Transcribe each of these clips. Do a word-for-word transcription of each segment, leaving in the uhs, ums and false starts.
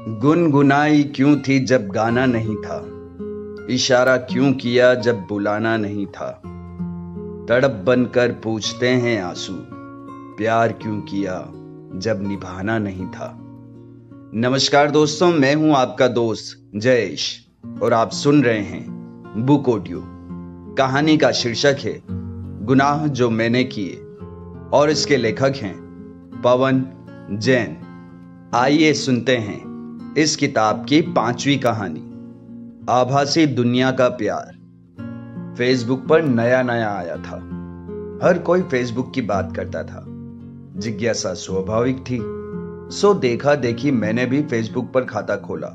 गुनगुनाई क्यों थी जब गाना नहीं था, इशारा क्यों किया जब बुलाना नहीं था। तड़प बनकर पूछते हैं आंसू, प्यार क्यों किया जब निभाना नहीं था। नमस्कार दोस्तों, मैं हूं आपका दोस्त जयेश और आप सुन रहे हैं बुक ऑडियो। कहानी का शीर्षक है गुनाह जो मैंने किए और इसके लेखक हैं पवन जैन। आइए सुनते हैं इस किताब की पांचवी कहानी, आभासी दुनिया का प्यार। फेसबुक पर नया नया आया था। हर कोई फेसबुक की बात करता था। जिज्ञासा स्वाभाविक थी, सो देखा देखी मैंने भी फेसबुक पर खाता खोला।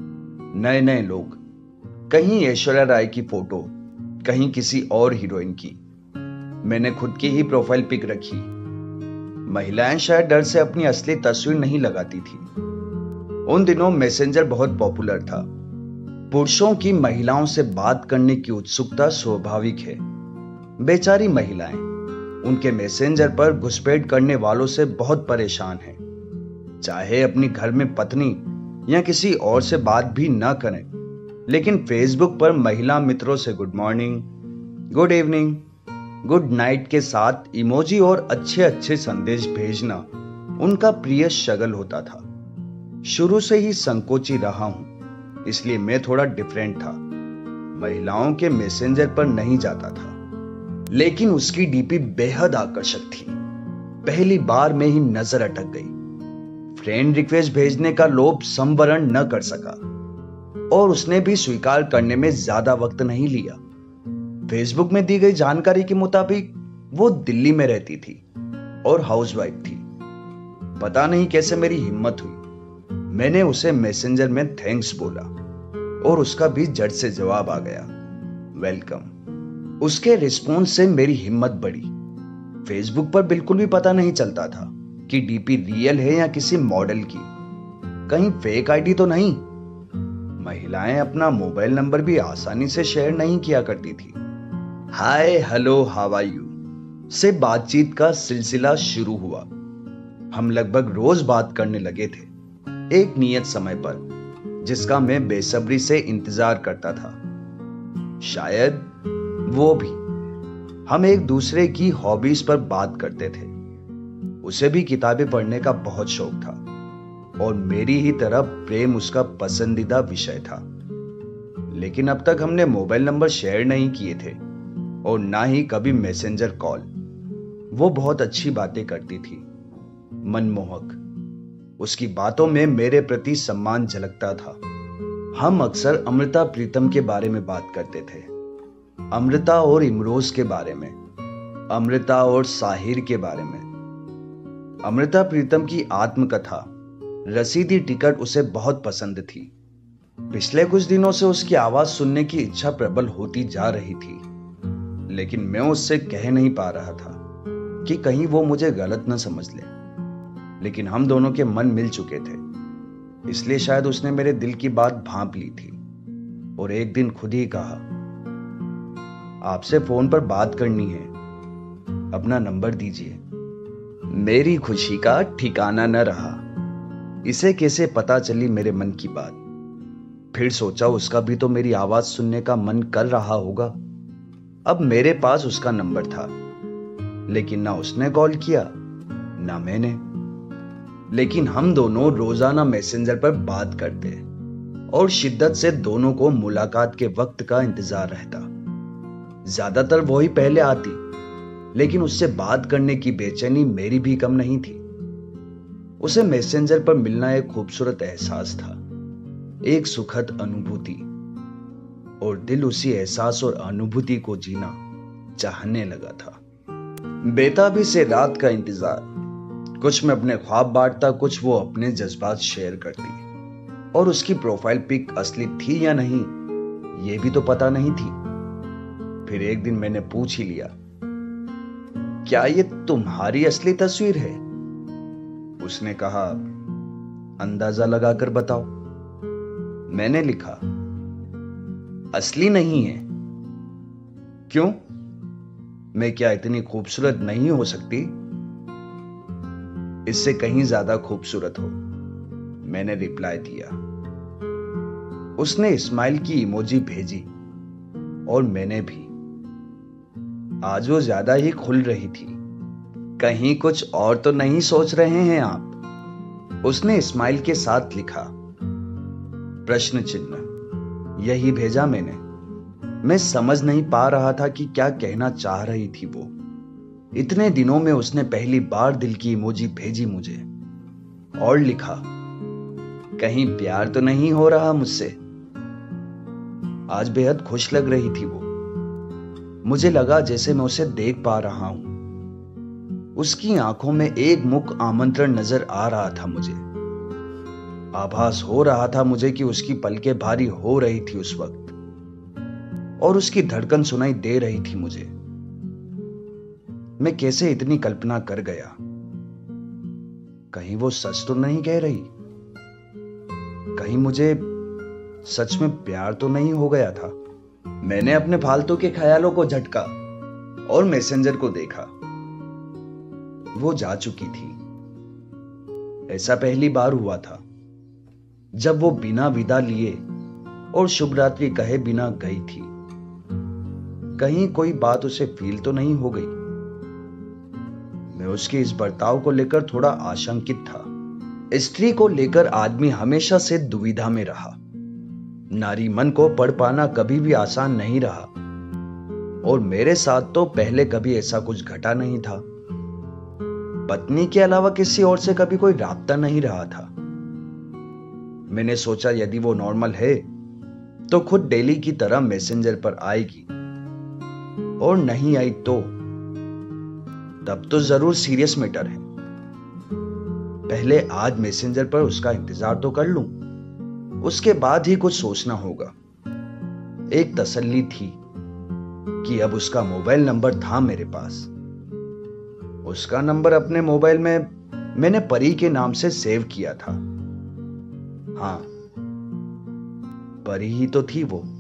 नए नए लोग, कहीं ऐश्वर्या राय की फोटो, कहीं किसी और हीरोइन की। मैंने खुद की ही प्रोफाइल पिक रखी। महिलाएं शायद डर से अपनी असली तस्वीर नहीं लगाती थी। उन दिनों मैसेंजर बहुत पॉपुलर था। पुरुषों की महिलाओं से बात करने की उत्सुकता स्वाभाविक है। बेचारी महिलाएं उनके मैसेंजर पर घुसपैठ करने वालों से बहुत परेशान हैं। चाहे अपनी घर में पत्नी या किसी और से बात भी ना करें, लेकिन फेसबुक पर महिला मित्रों से good morning, good evening, good night के साथ इमोजी और अच्छे अच्छे संदेश भेजना उनका प्रिय शगल होता था। शुरू से ही संकोची रहा हूं, इसलिए मैं थोड़ा डिफरेंट था। महिलाओं के मैसेंजर पर नहीं जाता था, लेकिन उसकी डीपी बेहद आकर्षक थी। पहली बार में ही नजर अटक गई। फ्रेंड रिक्वेस्ट भेजने का लोभ संवरण न कर सका और उसने भी स्वीकार करने में ज्यादा वक्त नहीं लिया। फेसबुक में दी गई जानकारी के मुताबिक वो दिल्ली में रहती थी और हाउसवाइफ थी। पता नहीं कैसे मेरी हिम्मत हुई। मैंने उसे मैसेंजर में थैंक्स बोला और उसका भी झट से जवाब आ गया, वेलकम। उसके रिस्पॉन्स से मेरी हिम्मत बढ़ी। फेसबुक पर बिल्कुल भी पता नहीं चलता था कि डीपी रियल है या किसी मॉडल की। कहीं फेक आईडी तो नहीं। महिलाएं अपना मोबाइल नंबर भी आसानी से शेयर नहीं किया करती थी। Hi hello how are you से बातचीत का सिलसिला शुरू हुआ। हम लगभग रोज बात करने लगे थे, एक नियत समय पर जिसका मैं बेसब्री से इंतजार करता था। शायद वो भी। हम एक दूसरे की हॉबीज पर बात करते थे। उसे भी किताबें पढ़ने का बहुत शौक था और मेरी ही तरह प्रेम उसका पसंदीदा विषय था। लेकिन अब तक हमने मोबाइल नंबर शेयर नहीं किए थे और ना ही कभी मैसेंजर कॉल। वो बहुत अच्छी बातें करती थी, मनमोहक। उसकी बातों में मेरे प्रति सम्मान झलकता था। हम अक्सर अमृता प्रीतम के बारे में बात करते थे, अमृता और इमरोज के बारे में, अमृता और साहिर के बारे में। अमृता प्रीतम की आत्मकथा रसीदी टिकट उसे बहुत पसंद थी। पिछले कुछ दिनों से उसकी आवाज सुनने की इच्छा प्रबल होती जा रही थी, लेकिन मैं उससे कह नहीं पा रहा था कि कहीं वो मुझे गलत न समझ ले। लेकिन हम दोनों के मन मिल चुके थे, इसलिए शायद उसने मेरे दिल की बात भांप ली थी और एक दिन खुद ही कहा, आपसे फोन पर बात करनी है, अपना नंबर दीजिए। मेरी खुशी का ठिकाना न रहा। इसे कैसे पता चली मेरे मन की बात। फिर सोचा उसका भी तो मेरी आवाज सुनने का मन कर रहा होगा। अब मेरे पास उसका नंबर था, लेकिन ना उसने कॉल किया ना मैंने। लेकिन हम दोनों रोजाना मैसेंजर पर बात करते और शिद्दत से दोनों को मुलाकात के वक्त का इंतजार रहता। ज्यादातर वो ही पहले आती, लेकिन उससे बात करने की बेचैनी मेरी भी कम नहीं थी। उसे मैसेंजर पर मिलना एक खूबसूरत एहसास था, एक सुखद अनुभूति, और दिल उसी एहसास और अनुभूति को जीना चाहने लगा था। बेताबी से रात का इंतजार। कुछ मैं अपने ख्वाब बांटता, कुछ वो अपने जज्बात शेयर करती। और उसकी प्रोफाइल पिक असली थी या नहीं, ये भी तो पता नहीं थी। फिर एक दिन मैंने पूछ ही लिया, क्या ये तुम्हारी असली तस्वीर है? उसने कहा, अंदाजा लगाकर बताओ। मैंने लिखा, असली नहीं है। क्यों? मैं क्या इतनी खूबसूरत नहीं हो सकती? इससे कहीं ज्यादा खूबसूरत हो। मैंने रिप्लाई दिया। उसने स्माइल की इमोजी भेजी और मैंने भी। आज वो ज्यादा ही खुल रही थी। कहीं कुछ और तो नहीं सोच रहे हैं आप? उसने स्माइल के साथ लिखा प्रश्न चिन्ह। यही भेजा मैंने। मैं समझ नहीं पा रहा था कि क्या कहना चाह रही थी वो। इतने दिनों में उसने पहली बार दिल की इमोजी भेजी मुझे और लिखा कहीं प्यार तो नहीं हो रहा मुझसे। आज बेहद खुश लग रही थी वो। मुझे लगा जैसे मैं उसे देख पा रहा हूं। उसकी आंखों में एक मुख आमंत्रण नजर आ रहा था मुझे। आभास हो रहा था मुझे कि उसकी पलकें भारी हो रही थी उस वक्त और उसकी धड़कन सुनाई दे रही थी मुझे। मैं कैसे इतनी कल्पना कर गया। कहीं वो सच तो नहीं कह रही? कहीं मुझे सच में प्यार तो नहीं हो गया था? मैंने अपने फालतू के ख्यालों को झटका और मैसेंजर को देखा। वो जा चुकी थी। ऐसा पहली बार हुआ था जब वो बिना विदा लिए और शुभ रात्रि कहे बिना गई थी। कहीं कोई बात उसे फील तो नहीं हो गई? मैं उसके इस बर्ताव को लेकर थोड़ा आशंकित था। स्त्री को लेकर आदमी हमेशा से दुविधा में रहा। नारी मन को पढ़ पाना कभी भी आसान नहीं रहा और मेरे साथ तो पहले कभी ऐसा कुछ घटा नहीं था। पत्नी के अलावा किसी और से कभी कोई राब्ता नहीं रहा था। मैंने सोचा यदि वो नॉर्मल है तो खुद डेली की तरह मैसेंजर पर आएगी और नहीं आई तो तब तो जरूर सीरियस मैटर है। पहले आज मैसेंजर पर उसका इंतजार तो कर लूं, उसके बाद ही कुछ सोचना होगा। एक तसल्ली थी कि अब उसका मोबाइल नंबर था मेरे पास। उसका नंबर अपने मोबाइल में मैंने परी के नाम से सेव किया था। हाँ, परी ही तो थी वो,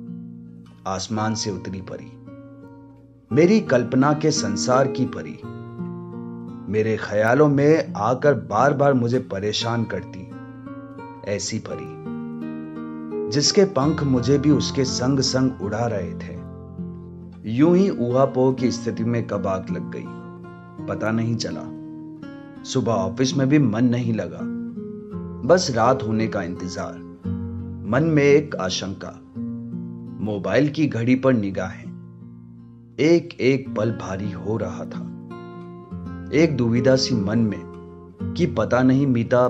आसमान से उतरी परी, मेरी कल्पना के संसार की परी, मेरे ख्यालों में आकर बार बार मुझे परेशान करती ऐसी परी जिसके पंख मुझे भी उसके संग संग उड़ा रहे थे। यूं ही ऊहापोह की स्थिति में कब आग लग गई पता नहीं चला। सुबह ऑफिस में भी मन नहीं लगा, बस रात होने का इंतजार। मन में एक आशंका, मोबाइल की घड़ी पर निगाहें, एक एक पल भारी हो रहा था। एक दुविधा सी मन में कि पता नहीं मीता,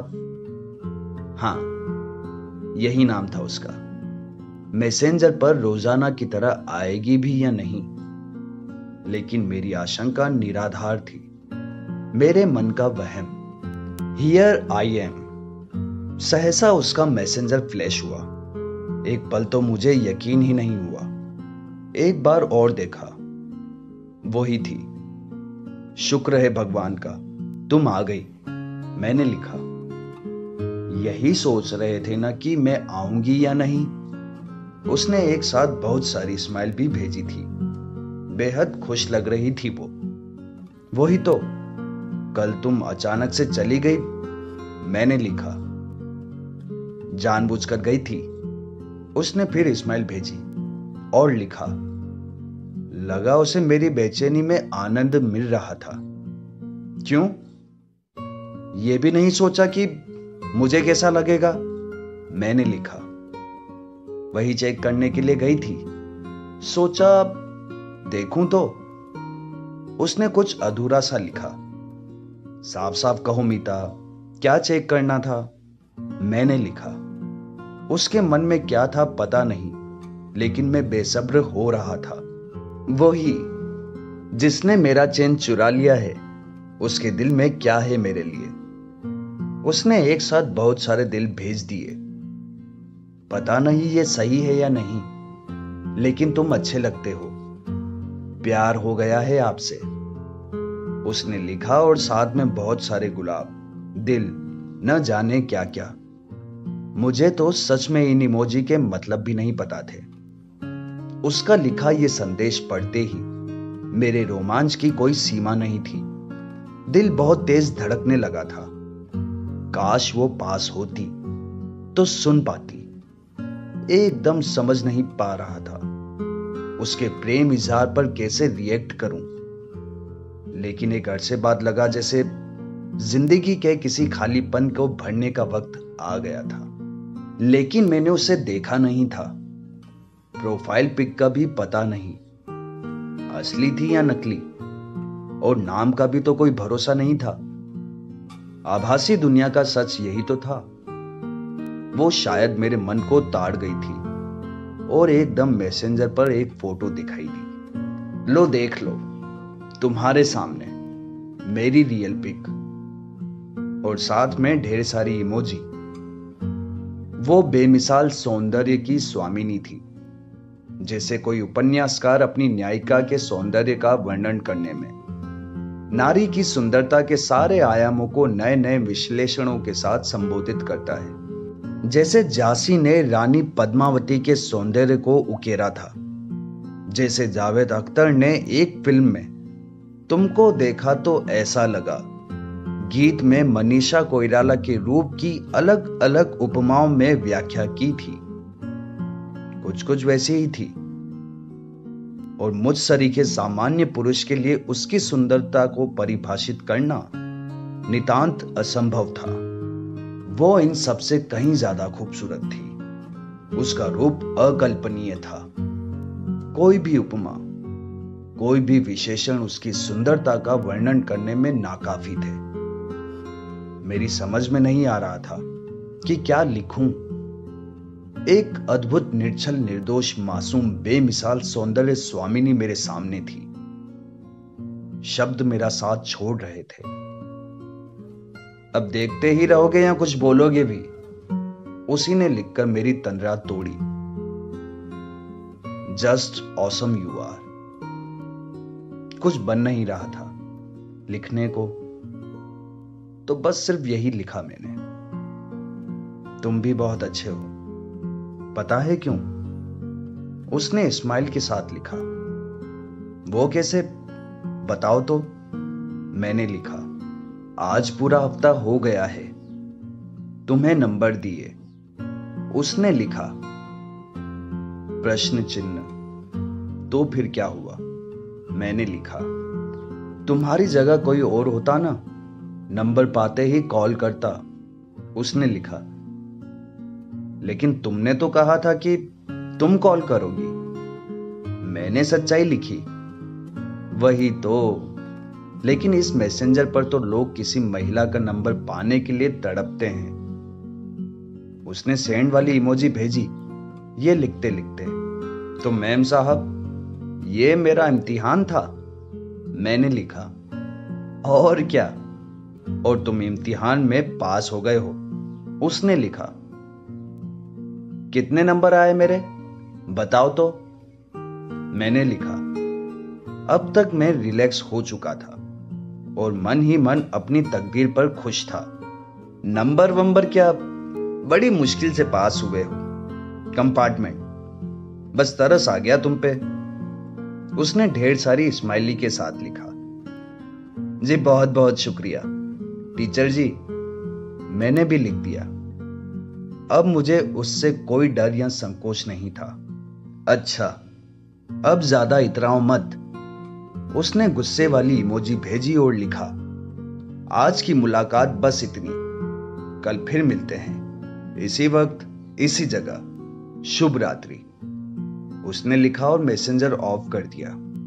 हां यही नाम था उसका, मैसेंजर पर रोजाना की तरह आएगी भी या नहीं। लेकिन मेरी आशंका निराधार थी, मेरे मन का वहम। Here I am. सहसा उसका मैसेंजर फ्लैश हुआ। एक पल तो मुझे यकीन ही नहीं हुआ। एक बार और देखा, वही थी। शुक्र है भगवान का तुम आ गई, मैंने लिखा। यही सोच रहे थे ना कि मैं आऊंगी या नहीं। उसने एक साथ बहुत सारी स्माइल भी भेजी थी। बेहद खुश लग रही थी वो। वही तो, कल तुम अचानक से चली गई, मैंने लिखा। जानबूझकर गई थी। उसने फिर स्माइल भेजी और लिखा। लगा उसे मेरी बेचैनी में आनंद मिल रहा था। क्यों? यह भी नहीं सोचा कि मुझे कैसा लगेगा, मैंने लिखा। वही चेक करने के लिए गई थी। सोचा देखूं तो। उसने कुछ अधूरा सा लिखा। साफ साफ कहो मीता, क्या चेक करना था, मैंने लिखा। उसके मन में क्या था पता नहीं, लेकिन मैं बेसब्र हो रहा था। वही जिसने मेरा चैन चुरा लिया है, उसके दिल में क्या है मेरे लिए। उसने एक साथ बहुत सारे दिल भेज दिए। पता नहीं ये सही है या नहीं, लेकिन तुम अच्छे लगते हो, प्यार हो गया है आपसे, उसने लिखा। और साथ में बहुत सारे गुलाब, दिल, न जाने क्या क्या। मुझे तो सच में इन इमोजी के मतलब भी नहीं पता थे। उसका लिखा ये संदेश पढ़ते ही मेरे रोमांच की कोई सीमा नहीं थी। दिल बहुत तेज धड़कने लगा था। काश वो पास होती तो सुन पाती। एकदम समझ नहीं पा रहा था उसके प्रेम इजहार पर कैसे रिएक्ट करूं, लेकिन एक अरसे बाद लगा जैसे जिंदगी के किसी खालीपन को भरने का वक्त आ गया था। लेकिन मैंने उसे देखा नहीं था, प्रोफाइल पिक का भी पता नहीं असली थी या नकली, और नाम का भी तो कोई भरोसा नहीं था। आभासी दुनिया का सच यही तो था। वो शायद मेरे मन को ताड़ गई थी और एकदम मैसेंजर पर एक फोटो दिखाई दी। लो देख लो, तुम्हारे सामने मेरी रियल पिक, और साथ में ढेर सारी इमोजी। वो बेमिसाल सौंदर्य की स्वामिनी थी, जैसे कोई उपन्यासकार अपनी न्यायिका के सौंदर्य का वर्णन करने में नारी की सुंदरता के सारे आयामों को नए नए विश्लेषणों के साथ संबोधित करता है। जैसे झांसी ने रानी पद्मावती के सौंदर्य को उकेरा था, जैसे जावेद अख्तर ने एक फिल्म में तुमको देखा तो ऐसा लगा गीत में मनीषा कोइराला के रूप की अलग अलग उपमाओं में व्याख्या की थी। कुछ कुछ वैसी ही थी, और मुझ सरीखे सामान्य पुरुष के लिए उसकी सुंदरता को परिभाषित करना नितांत असंभव था। वो इन सबसे कहीं ज्यादा खूबसूरत थी। उसका रूप अकल्पनीय था। कोई भी उपमा, कोई भी विशेषण उसकी सुंदरता का वर्णन करने में नाकाफी थे। मेरी समझ में नहीं आ रहा था कि क्या लिखूं। एक अद्भुत निर्छल निर्दोष मासूम बेमिसाल सौंदर्य स्वामिनी मेरे सामने थी। शब्द मेरा साथ छोड़ रहे थे। अब देखते ही रहोगे या कुछ बोलोगे भी? उसी ने लिखकर मेरी तंद्रा तोड़ी। Just awesome you are. कुछ बन नहीं रहा था लिखने को, तो बस सिर्फ यही लिखा मैंने। तुम भी बहुत अच्छे हो, पता है क्यों? उसने स्माइल के साथ लिखा। वो कैसे, बताओ तो? मैंने लिखा, आज पूरा हफ्ता हो गया है तुम्हें नंबर दिए। उसने लिखा, प्रश्न चिन्ह। तो फिर क्या हुआ? मैंने लिखा, तुम्हारी जगह कोई और होता ना, नंबर पाते ही कॉल करता। उसने लिखा, लेकिन तुमने तो कहा था कि तुम कॉल करोगी। मैंने सच्चाई लिखी। वही तो, लेकिन इस मैसेंजर पर तो लोग किसी महिला का नंबर पाने के लिए तड़पते हैं। उसने सेंड वाली इमोजी भेजी ये लिखते लिखते, तो मैम साहब ये मेरा इम्तिहान था। मैंने लिखा, और क्या, और तुम इम्तिहान में पास हो गए हो। उसने लिखा, कितने नंबर आए मेरे, बताओ तो? मैंने लिखा, अब तक मैं रिलैक्स हो चुका था और मन ही मन अपनी तकदीर पर खुश था। नंबर वंबर क्या, बड़ी मुश्किल से पास हुए हो कंपार्टमेंट, बस तरस आ गया तुम पे। उसने ढेर सारी स्माइली के साथ लिखा, जी बहुत बहुत शुक्रिया टीचर जी। मैंने भी लिख दिया। अब मुझे उससे कोई डर या संकोच नहीं था। अच्छा, अब ज्यादा इतराओ मत। उसने गुस्से वाली इमोजी भेजी और लिखा, आज की मुलाकात बस इतनी, कल फिर मिलते हैं, इसी वक्त इसी जगह, शुभ रात्रि। उसने लिखा और मैसेंजर ऑफ कर दिया।